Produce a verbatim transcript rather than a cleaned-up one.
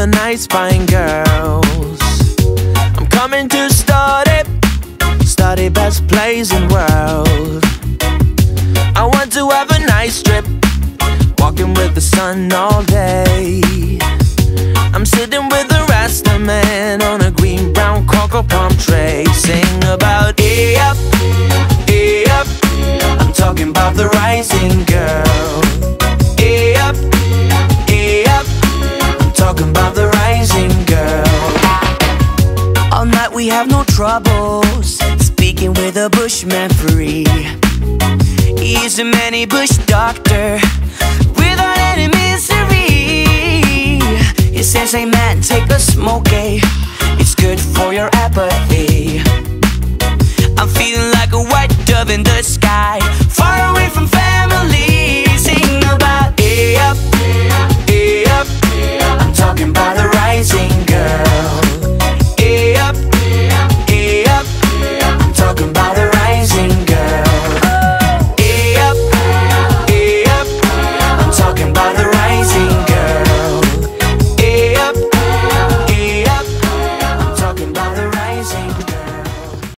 nice fine girls. I'm coming to start it, start it best place in world. I want to have a nice trip, walking with the sun all day. I'm sitting with the Rasta man on a green brown cocoa palm tray. Sing about hey up, hey up. I'm talking about the rising girl. Hey up, hey up. I'm talking about the rising girl. All night we have no troubles, speaking with a bushman free. He's a many bush doctor without any misery. He says, hey man, take a smoke, eh? It's good for your apathy. I'm feeling like a white dove in the sky.